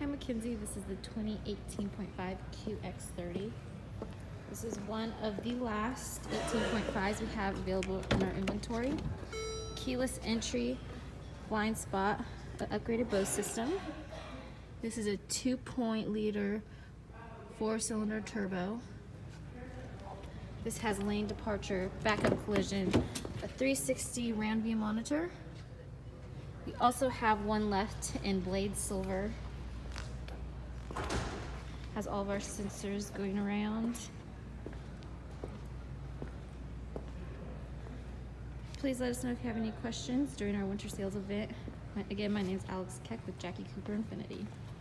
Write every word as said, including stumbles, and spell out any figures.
Hi Mackenzie, this is the twenty eighteen point five Q X thirty. This is one of the last eighteen point fives we have available in our inventory. Keyless entry, blind spot, an upgraded Bose system. This is a two point liter four cylinder turbo. This has lane departure, backup collision, a three sixty round view monitor. We also have one left in blade silver. Has all of our sensors going around. Please let us know if you have any questions during our winter sales event. Again, my name is Alex Keck with Jackie Cooper Infinity.